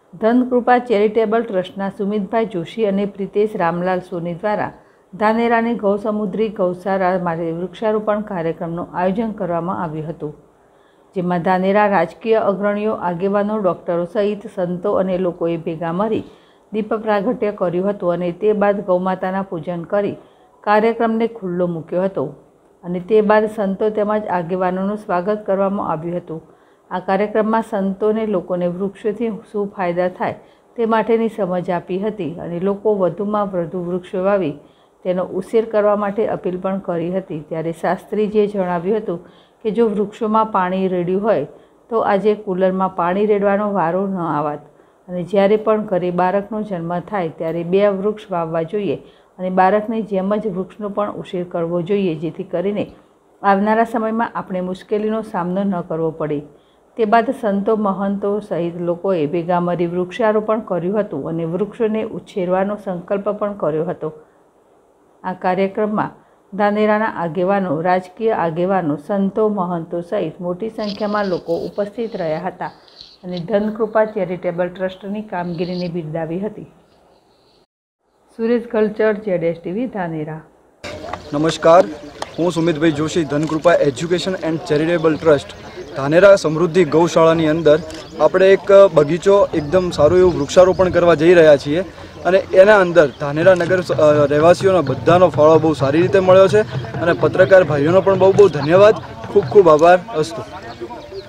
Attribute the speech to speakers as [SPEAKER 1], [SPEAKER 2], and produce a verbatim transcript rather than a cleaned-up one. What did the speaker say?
[SPEAKER 1] ધનકૃપા charitable ટ્રસ્ટના સુમિતભાઈ જોશી અને પ્રિતેશ રામલાલ સોની દ્વારા ધાનેરાની ગૌસમુદ્રી ગૌશાળા માટે વૃક્ષારોપણ કાર્યક્રમનું આયોજન કરવામાં આવ્યું હતું, જેમાં ધાનેરા રાજકીય અગ્રણીઓ, આગેવાનો, ડૉક્ટરો સહિત સંતો અને લોકોએ ભેગા મળી દીપ પ્રાગટ્ય કર્યું હતું અને તે બાદ ગૌમાતાના પૂજન કરી કાર્યક્રમને ખુલ્લો મૂક્યો હતો અને તે બાદ સંતો તેમજ આગેવાનોનું સ્વાગત કરવામાં આવ્યું હતું। આ કાર્યક્રમમાં સંતોને લોકોને વૃક્ષોથી શું ફાયદા થાય તે માટેની સમજ આપી હતી અને લોકો વધુમાં વધુ વૃક્ષો વાવી તેનો ઉછેર કરવા માટે અપીલ પણ કરી હતી। ત્યારે શાસ્ત્રીજીએ જણાવ્યું હતું કે જો વૃક્ષોમાં પાણી રેડ્યું હોય તો આજે કુલરમાં પાણી રેડવાનો વારો ન આવત અને જ્યારે પણ ઘરે બાળકનો જન્મ થાય ત્યારે બે વૃક્ષ વાવવા જોઈએ અને બાળકની જેમ જ વૃક્ષનો પણ ઉછેર કરવો જોઈએ, જેથી કરીને આવનારા સમયમાં આપણે મુશ્કેલીનો સામનો ન કરવો પડે। તે બાદ સંતો, મહંતો સહિત લોકોએ ભેગા મળી વૃક્ષારોપણ કર્યું હતું અને વૃક્ષોને ઉછેરવાનો સંકલ્પ પણ કર્યો હતો। આ કાર્યક્રમમાં ધાનેરાના આગેવાનો, રાજકીય આગેવાનો, સંતો, મહંતો સહિત મોટી સંખ્યામાં લોકો ઉપસ્થિત રહ્યા હતા અને ધનકૃપા ચેરિટેબલ ટ્રસ્ટની કામગીરીને બિરદાવી હતી। સુરેશ કલ્ચર, જેડેશ ટીવી, ધાનેરા।
[SPEAKER 2] નમસ્કાર, હું Sumitbhai Joshi, Dhankrupa education and charitable trust Dhanera Samruddhi ગૌશાળાની અંદર આપણે એક બગીચો એકદમ સારું એવું વૃક્ષારોપણ કરવા જઈ રહ્યા છીએ અને એના અંદર ધાનેરા નગર રહેવાસીઓના બધાનો ફાળો બહુ સારી રીતે મળ્યો છે અને પત્રકાર ભાઈઓનો પણ બહુ બહુ ધન્યવાદ, ખૂબ ખૂબ આભાર। અસ્તુ।